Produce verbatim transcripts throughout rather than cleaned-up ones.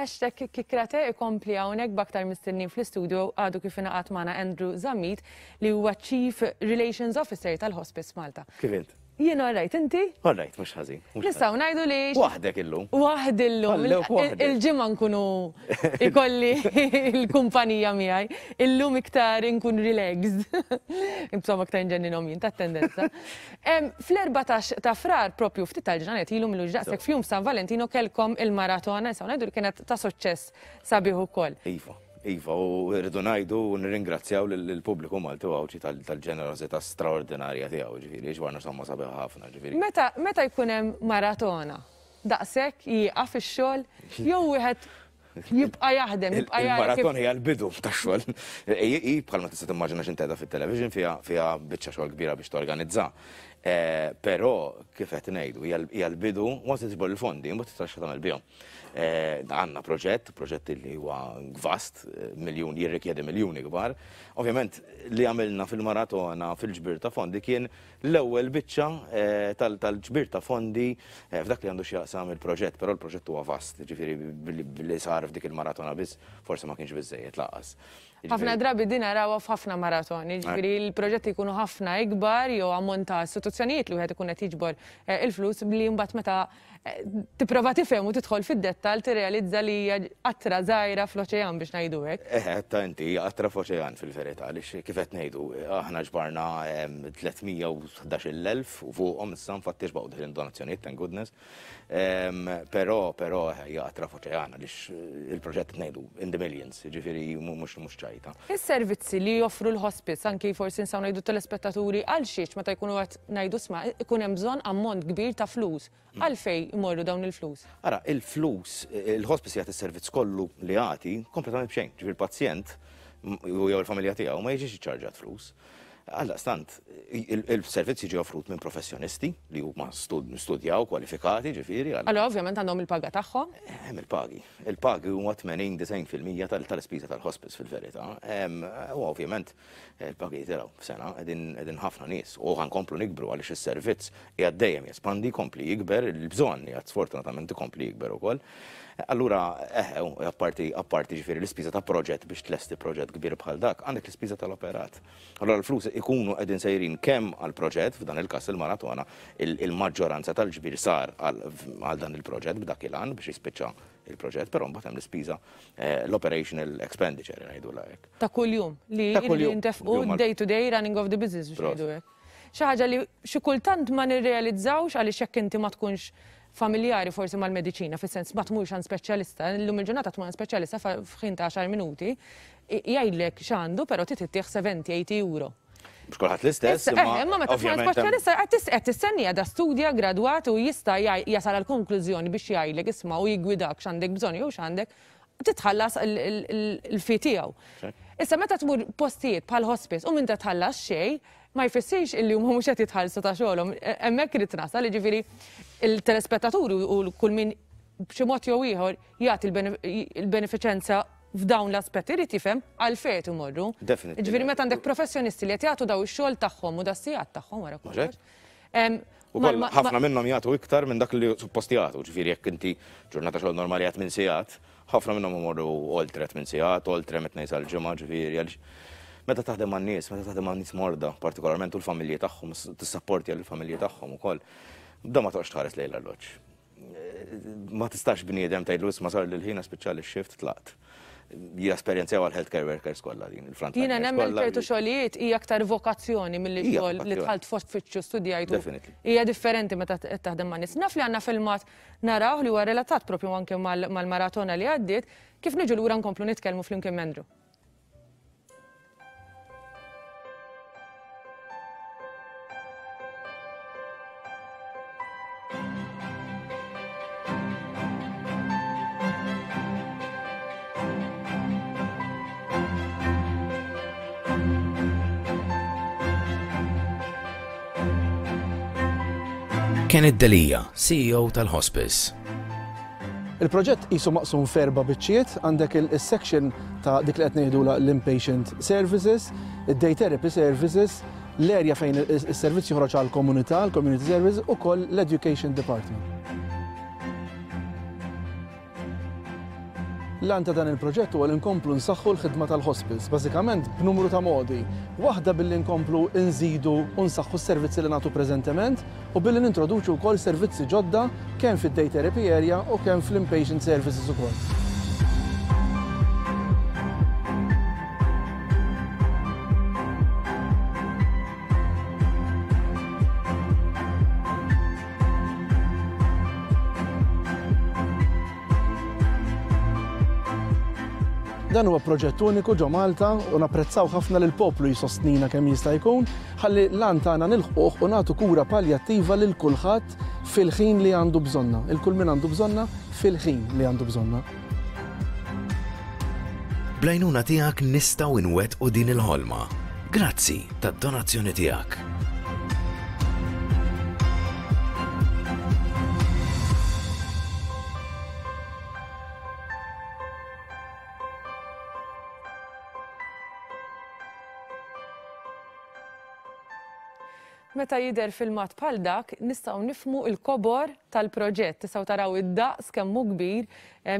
Hashtag Kikkra Te ikompli hawnhekk b'aktar mistennin fl-istudio għadu kif ingħaqad magħna Andrew Zammit li huwa Chief Relations Officer tal-Hospice Malta. Kif int? Jien orrajt, inti? Orrajt, mhux ħażin. Nistgħu ngħidu li Waħdek illum. Waħd illum. Il-ġimgħa nkunu ikolli l-kumpanija miegħi. Illum iktar inkun relaxed. Insomma aktar inġenninhom jien tat-tendenza. Fl-erbatax ta' frar propju ftit tal-ġranet ilum ilu ġdaqsek fjum San Valentino kellkom il-maratona, nistgħu ngħidu li kienet ta' suċċess sabiħ ukoll. Iva. Iva, u rridu ngħidu u nirringrazzjaw lill-pubbliku Malti għawġi tal-ġenerosità straordinarja tiegħu, ġifieri, ġwarna somma sabiħ ħafna, ġifieri. Meta meta jkun hemm maratona, daqshekk jieqaf ix-xogħol jew wieħed jibqa' jaħdem, jibqa' jara. Il-maratona hija l-bidu tax-xogħol. Hi bħalma tista' timmaġina x'intedha fit-television fiha biċċa xogħol kbira biex torganizza. Però kif qed ngħidu hija l-bidu waqt tiġbor il-fondi, imbagħad titra x'tagħmel bihom. Għandna proġett, proġett li huwa vast, miljun, jirrikjedi miljuni kbar. Ovvjament li għamilna fil-maratona fil-ġbir ta' fondi kien l-ewwel biċċa tal-ġbir ta' fondi f'dak li għandu x'jaqsam il-proġett, però l-proġett huwa vast, ġifieri li sar f'dik il-maratona biss forsi ma kienx biżżejjed lanqas. Ħafna drabi din narawha f'ħafna maratoni, ġifieri l-proġetti jkunu ħafna ikbar jew ammont ta' istituzzjonijiet li wieħed ikun qed jiġbor il-flus li mbagħad meta tipprova tifhem u tidħol fid-dettall tirrealizza li hija qattra żgħira fl-oċean biex ngħidu hekk. Eh, ta' inti qattra f'oċean fil-verità għaliex kif qed ngħidu aħna ġbarna tlietmija u ħdax-il elf u fuqhom issa nfattix baqgħu din donazzjonijiet thank goodness. Però però hija qattra f'oċean għaliex il-proġett ngħidu in the millions, jiġifieri mhux mhux ċajta. Is-servizzi li joffru l-hospice anki forsi nsaw ngħidu telespettaturi għal xiex meta jkunu qed ngħidu sma' ikun hemm bżonn ammont kbir ta' flus. Għalfejn imorru dawn il-flus? Ara, il-flus, il-hospice jagħti is-servizz kollu li jagħti kompletament b'xejn. Ġifier il-pazjent jew il-familja tiegħu ma jiġix iċċarġat flus. Alla stant, il-servizz jiġi offrut minn professjonisti li huma studjaw, kwalifikati, ġifieri. Allora ovvjament għandhom il-paga tagħhom? Hemm il-pagi. Il-pagi huma tmenin design fil-mija tal-ispiża tal-hospice fil-verità. U ovvjament il-pagi tiraw f'sena qegħdin ħafna nies u ħankomplu nikbru għaliex is-servizz qiegħed dejjem jespandi, jkompli jikber, il-bżonn qiegħed sfortunatament ikompli jikber ukoll. Allura, eh, apparti apparti ġifieri l-ispiża ta' proġett biex tlesti proġett kbir bħal dak, għandek l-ispiża tal-operat. Allura l-flus ikunu qegħdin sejrin kemm għall-proġett f'dan il-każ il-maratona, il-maġġoranza tal-ġbir sar għal dan il-proġett b'dak il-għan biex jispiċċa il-proġett, però mbagħad hemm l-ispiża l-operational expenditure ngħidulha hekk. Ta' kuljum li jintefqu day to day running of the business biex ngħidu hekk. Xi ħaġa li xi kultant ma nirrealizzawx għaliex jekk inti ma tkunx familjari forsi mal-mediċina, fis-sens ma tmurx għand speċjalista, llum il-ġurnata tmur għand speċjalista f'ħin ta' għaxar minuti, jgħidlek x'għandu, però trid tittieħ seventy eighty euro. Biex kulħadd l-istess. Imma meta tmur għand speċjalista qed tistennija da studja gradwat u jista' jasal għal konklużjoni biex jgħidlek isma' u jiggwidak x'għandek bżonn jew x'għandek, titħallas il-fi tiegħu. Issa meta tmur postijiet bħal hospice u minn titħallas xejn, ma jfissirx illi huma mhux qed jitħallsu ta' xogħolhom. Hemmhekk irid nasal, jiġifieri il-telespettaturi u kull min b'xi mod jew ieħor jagħti l-benefiċenza f'dawn l-aspetti irid jifhem għalfejn imorru. Jiġifieri meta għandek professjonisti li qed jagħtu daw ix-xogħol tagħhom u das-sigħat tagħhom wara kollox. Ukoll ħafna minnhom jagħtu iktar minn dak li suppost jagħtu, ġifieri jekk inti ġurnata xogħol normali għad minn sigħat, ħafna minnhom imorru oltre minn sigħat, oltre met ngħid sal-ġimgħa ġifieri għaliex meta taħdem man nies, meta taħdem man nies morda, partikolarment u l-familji tagħhom, tissapporti għall-familji tagħhom ukoll, da ma toqgħodx tħares lejl l-loġġ. Ma tistax bniedem tgħidlu isma' sar lil ħin speċjali x-shift tlaqt. Jasperjenzew għal healthcare workers kollha din il-front. Jiena nemmen ċertu xogħlijiet hija aktar vokazzjoni milli xogħol li tħalt f'uffiċċju studjajtu. Hija differenti meta taħdem man nies. Naf li għandna filmat naraw li huwa relatat propju anke mal-maratona li għaddiet, kif niġu lura nkomplu nitkellmu flimkien Andrew. Kikkra Te, C E O tal-Hospice. Il-proġett qisu maqsum f'erba' biċċiet, għandek il-section ta' dik li qed ngħidula l-inpatient services, id-day therapy services, l-area fejn is-servizz joħroġ għall-komunità, l-community services, ukoll l-education department. L-għan ta' dan il-proġett huwa li nkomplu nsaħħu l-ħidma tal-hospice, bażikament b'numru ta' modi. Waħda billi nkomplu nżidu u nsaħħu s-servizzi li nagħtu preżentement u billi nintroduċu wkoll servizzi ġodda kemm fid-day therapy area u kemm fl-inpatient services ukoll. Dan huwa proġett uniku ġo Malta u napprezzaw ħafna li l-poplu jsostnina kemm jista' jkun ħalli l-għan tagħna nilħquh u nagħtu kura paljattiva lil kulħadd fil-ħin li għandu bżonna. Il-kull min għandu bżonna fil-ħin li għandu bżonna. Bl-għajnuna tiegħek nistgħu nwettqu din il-ħolma. Grazzi tad-donazzjoni tiegħek. Meta jidher filmat bħal dak, nistgħu nifhmu l-kobor tal-proġett, tistgħu taraw id-daqs kemm hu kbir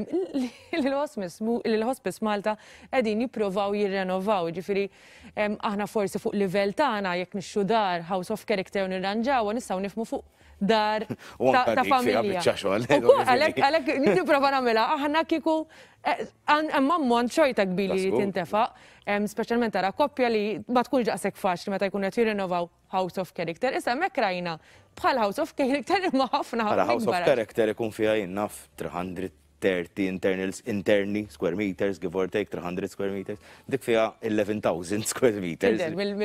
l-Hospice Malta qegħdin jippruvaw jirrenovaw. Ġifieri aħna forsi fuq livell tagħna jekk nixxu dar House of Character u nirranġaw nistgħu nifhmu fuq dar ta' familja. Għalhekk nipprova nagħmilha aħna kieku hemm ammont xorta kbir li tintefaq, speċjalment tara koppja li ma tkunx daqshekk faċli meta jkun qed jirrinnovaw House of Character. Issa hemmhekk rajna bħal House of Character imma ħafna ħafna. House of Character ikun fiha naf three hundred thirty internals, interni square meters, give or take three hundred square meters. Dik fiha eleven thousand square meters.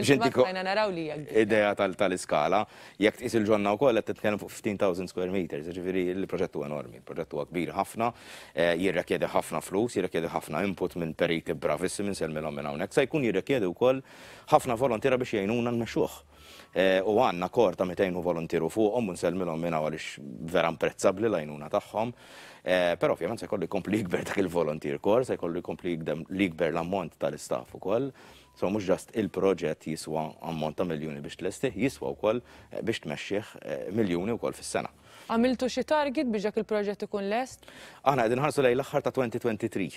Idea tal-iskala. Jekk tqis il-ġonna wkoll qed titkellem fuq fifteen thousand square meters. Ġifieri il-proġett huwa enormi, il-proġett huwa kbir ħafna, jirrikjedi ħafna flus, jirrikjedi ħafna input minn periti bravissimi nsellmilhom minn hawnhekk. Se jkun jirrikjedi wkoll ħafna volontiera biex jgħinuna nmexxuh. U għandna kor ta' meta volontiru fuqhom u nsellmilhom minn hawn għaliex vera imprezzabbli l-għajnuna tagħhom. Però ovvjament se jkollu jkompli jikber dak il-volunteer kor, se jkollu jkompli jikber l-ammont tal-istaff ukoll. So mhux ġast il-proġett jiswa ammont ta' miljuni biex tlestih, jiswa wkoll biex tmexxih miljuni wkoll fis-sena. Għamiltu xi target biex dak il-proġett ikun lest? Aħna qegħdin ħarsu lejn l-aħħar ta' twenty twenty-three.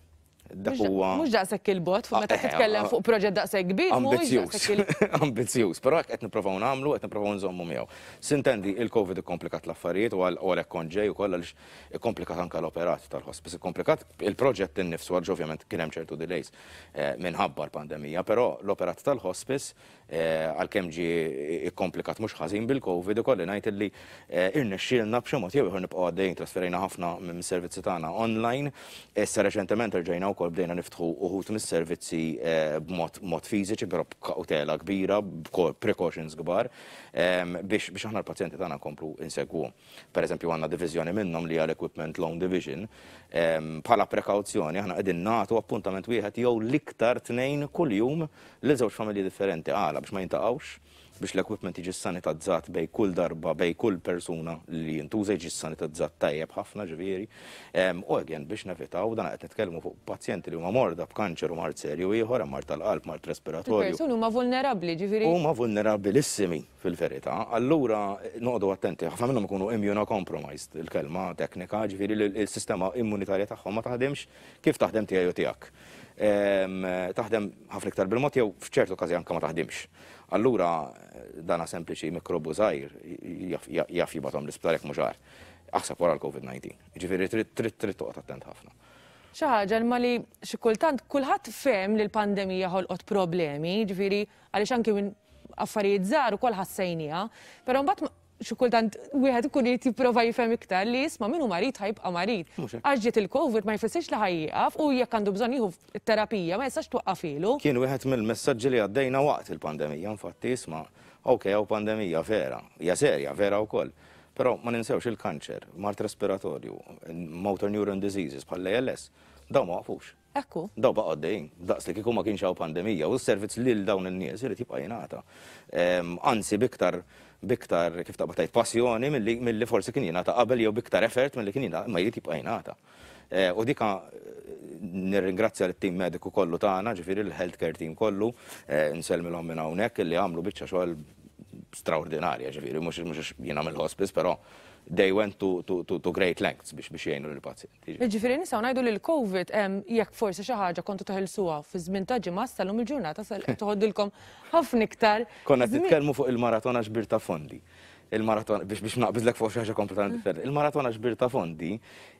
Mhux daqshekk il-bot, meta titkellem fuq proġett daqshekk kbir, ambizzjuż, però qed nippruvaw nagħmlu, qed nippruvaw nżommu miegħu. Sintendi il-Covid ikkomplikat l-affarijiet u għalhekk kont ġej ukoll għaliex ikkomplikat anke l-operat tal-hospice. Ikkomplikat il-proġett innifsu għaliex ovvjament kien hemm ċertu delays minħabba l-pandemija, però l-operat tal-hospice għalkemm ġie ikkomplikat mhux ħażin bil-Covid ukoll ngħid illi irnexxielna b'xi mod jew ieħor nibqgħu għaddejjin trasferejna ħafna mis-servizzi tagħna online. Issa reċentement rġejna wkoll bdejna niftħu uħud mis-servizzi b'mod fiżiċi però b'kawtela kbira, b'precautions kbar biex biex aħna l-pazjenti tagħna nkomplu insegwu. Pereżempju għandna diviżjoni minnhom li għal equipment loan division. Bħala prekawzjoni aħna qegħdin nagħtu appuntament wieħed jew l-iktar tnejn kuljum lil żewġ familji differenti għala biex ma jintaqgħux biex l-equipment jiġi sanitizzat bej kull darba, bej kull persuna li jintuża jiġi sanitizzat tajjeb ħafna ġifieri. U again biex nevitaw dan qed nitkellmu fuq pazjenti li huma morda b'kanċer u mart serju ieħor, mart tal-qalb, mart respiratorju. Il-persuni huma vulnerabbli ġifieri. Huma vulnerabilissimi fil-verità. Allura noqogħdu attenti, ħafna minnhom ikunu immunocompromised il-kelma teknika, ġifieri il-sistema immunitarja tagħhom ma taħdimx kif taħdem tiegħi u tiegħek. Taħdem ħafna iktar bil-mod jew f'ċertu każi anke ma taħdimx. Allura dana sempliċi mikrobu żgħir jaf jibgħathom l-isptar jekk mhux għar. Aħseb wara l-Covid nineteen. Ġifieri trid trid trid toqgħod attent ħafna. Xi ħaġa ma li xi kultant kulħadd fehem li l-pandemija ħolqot problemi, ġifieri għaliex anke minn affarijiet żgħar ukoll ħassejniha, però mbagħad xi kultant wieħed ikun irid jipprova jifhem iktar li jisma' min hu marid ħajbqa' marid. Għax ġiet il-Covid ma jfissirx li ħajjieqaf u jekk għandu bżonn jieħu terapija ma jistax twaqqaf ilu. Kien wieħed mill-messaġġi li għaddejna waqt il-pandemija, infatti isma' okej hawn pandemija vera, hija serja vera wkoll. Però ma ninsewx il-kanċer, mart respiratorju, motor neuron diseases bħal A L S, daw ma waqfux. Ekku. Daw baqa' għaddejjin, daqs li kieku ma kienx hawn pandemija u s-servizz lil dawn in-nies irid jibqa' jingħata. Anzi biktar biktar kif taqbad tgħid passjoni milli forsi kien jingħata qabel jew biktar effort milli kien jingħata ma jrid jibqa' jingħata. U dika nirringrazzja lit-tim mediku kollu tagħna, ġifieri l-healthcare team kollu, nsellmilhom minn hawnhekk illi għamlu biċċa xogħol straordinarja, ġifieri, mhux mhux jiena mill-hospice, però they went to, to, to, to great lengths biex biex jgħinu lill-pazjenti. Ġifieri nistgħu ngħidu li l-COVID jekk forsi xi ħaġa kontu teħilsuha fi żmien ta' ġimgħa sal-lum il-ġurnata toħoddilkom ħafna iktar. Konna titkellmu fuq il-maratona ġbir ta' fondi. Il-maratona biex biex naqbidlek fuq xi ħaġa kompletament differenti. Il-maratona ġbir ta' fondi,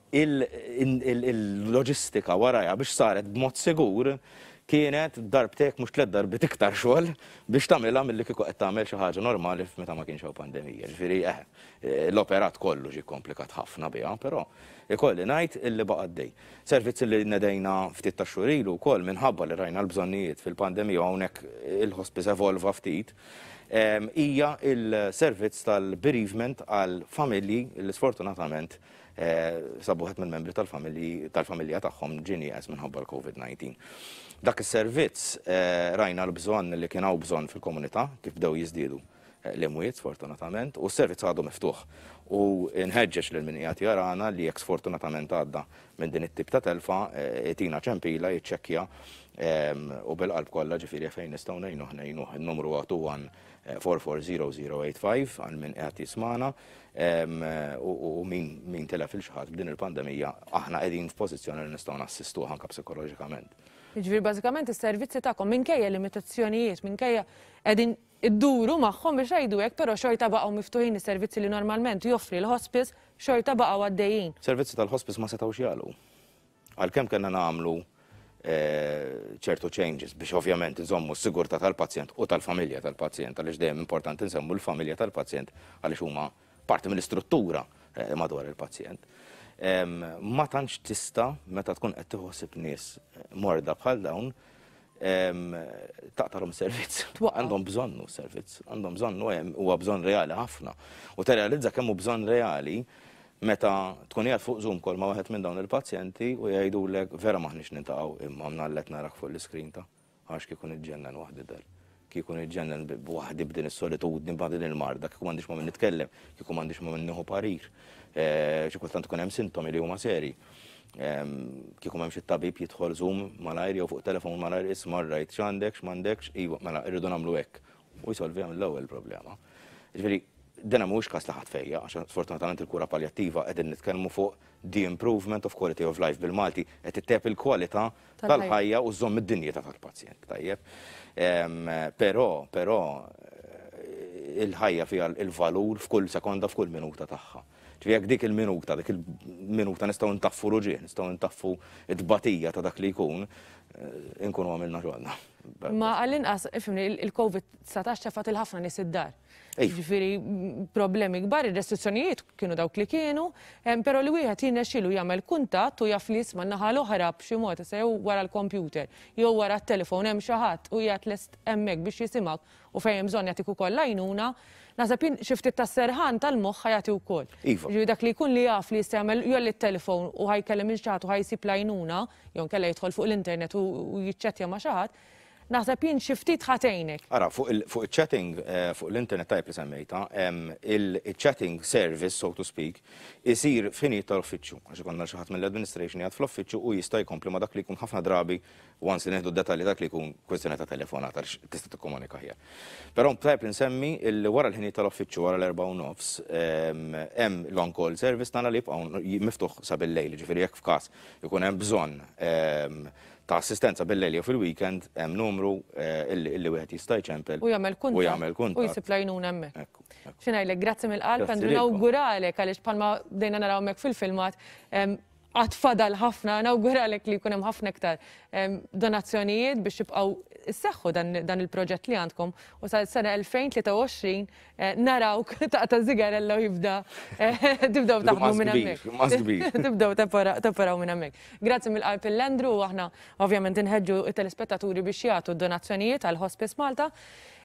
il-loġistika warajja biex saret b'mod sigur kienet darbtek mhux tliet darbit iktar xogħol biex tagħmilha milli kieku qed tagħmel xi ħaġa normali meta ma kienx hawn pandemija. Ġifieri eh, l-operat kollu ġie komplikat ħafna biha, però ikolli ngħid illi baqa' għaddej. Servizz li nedejna ftit ta' xhur ilu wkoll minħabba li rajna l-bżonnijiet fil-pandemija hawnhekk il-hospice evolva ftit, hija il-servizz tal-bereavement għal familji li sfortunatament sabuħet minn membri tal-familja tagħhom ġinieqes minħabba l-COVID nineteen. Dak is-servizz rajna l-bżonn li kien hawn bżonn fil-komunità kif bdew jiżdiedu l-imwiet sfortunatament u s-servizz għadu miftuħ. U nħeġġeġ lil min qiegħed jarana li jekk sfortunatament għadda minn din it-tip ta' telfa tina ċempila jiċċekkja u bil-qalb kollha ġifieri fejn nistgħu ngħinu ħnejnu n-numru huwa two one four four zero zero eight five għal min qiegħed jismana u min telef il-xħat b'din il-pandemija aħna qegħdin f'pożizzjoni li nistgħu nassistuha anke psikoloġikament. Jiġifieri bażikament is-servizzi tagħkom minkejja limitazzjonijiet, minkejja qegħdin idduru magħhom biex jgħidu hekk, però xorta baqgħu miftuħin is-servizzi li normalment joffri l-hospice xorta baqgħu għaddejjin. Servizzi tal-hospice ma setgħux jagħlu. Għalkemm kellna nagħmlu ċertu changes biex ovvjament iżommu s-sigurtà tal-pazjent u tal-familja tal-pazjent għaliex dejjem importanti nsemmu l-familja tal-pazjent għaliex huma parti mill-istruttura madwar il-pazjent. Ma tantx tista' meta tkun qed tieħossib nies morda bħal dawn taqtarhom servizz. Għandhom bżonnu servizz, għandhom bżonnu huwa bżonn reali ħafna. U terrealizza kemm hu bżonn reali meta tkun qiegħed fuq Zoom call ma' waħed minn dawn il-pazjenti u jgħidulek vera maħniex nintaqgħu imma mnallet narak fuq l-iskrin ta' għax kieku niġġennan waħdi der. Kieku niġġennan waħdi b'din is-solitudni b'din il-marda, kieku m'għandix ma' min nitkellem, kieku m'għandix ma' min nieħu parir. Xi kultant ikun hemm sintomi li huma serji. Kieku m'hemmx it-tabib jidħol Zoom malajr jew fuq telefon malajr isma' rajt x'għandek x'm'għandekx, iva mela rridu nagħmlu hekk. U jsolvi l-ewwel problema. Ġifieri dena mhux każ laħat fejja, għax sfortunatament il-kura paljattiva qegħdin nitkellmu fuq the improvement of quality of life bil-Malti qed ittep il-kwalità tal-ħajja u żomm id-dinjità tal-pazjent. Tajjeb. Però però il-ħajja fiha il-valur f'kull sekonda f'kull minuta tagħha. Ġifieri jekk dik il-minuta, dik il-minuta nistgħu ntaffu ruġien, nistgħu ntaffu t-tbatija ta' dak li jkun, inkunu għamilna xogħolna. Ma għall-inqas ifhimni il-COVID satax ċafat il-ħafna nies id-dar. Ġifieri problemi kbar, ir-restrizzjonijiet kienu dawk li kienu, però li wieħed jinnexxielu jagħmel kuntatt u jaf li jisma' naħa l-oħra b'xi mod jew wara l-kompjuter, jew wara t-telefon hemm xi ħadd u qiegħed lest hemmhekk biex jisimgħek u fejn hemm bżonn jagħtik ukoll għajnuna, naħseb xi ftit tas-serħan tal-moħħ ħajati wkoll. Ġifieri dak li jkun li jaf li jista' jagħmel jolli t-telefon u ħajkellem il xi ħadd u ħajsib l-għajnuna, jew nkella jidħol fuq l-internet u jiċċettja ma' xi ħadd, naħseb jien xi ftit ħatejnek. Ara, fuq il-chatting, fuq l-internet type li semmejta, il-chatting service, so to speak, isir finit tal-uffiċċju. Għax konna xi ħadd mill-administration jgħid fl-uffiċċju u jista' jkompli ma' dak li jkun ħafna drabi once li neħdu d-dettalji dak li jkun kwestjoni ta' telefonata għax tista' tikkomunika ħjar. Però type li nsemmi wara l-ħiniet tal-uffiċċju wara l-erba' u nofs hemm long call service tagħna li jibqgħu miftuħ sa bil-lejl, ġifieri jekk f'każ ikun hemm bżonn ta' assistenza bil-lejl jew fil-weekend hemm numru illi wieħed jista' jċempel u jagħmel kuntatt u jagħmel kuntatt u jsib lajnuna hemmhekk. X'ingħidlek, grazzi mill-qalb Andrew nawguralek għaliex bħalma bdejna naraw hemmhekk fil-filmat għad fadal ħafna, nawguralek li jkun hemm ħafna iktar donazzjonijiet biex jibqgħu isseħħu dan il-proġett li għandkom u sa sena elfejn tlieta u għoxrin narawk taqta' żigarella u jibda tibdew taħdmu minn hemmhekk. Tibdew taparaw minn hemmhekk. Grazzi mill-qalb il-Andrew u aħna ovvjament inħeġġu t-telespettaturi biex jagħtu d-donazzjonijiet għall Hospice Malta.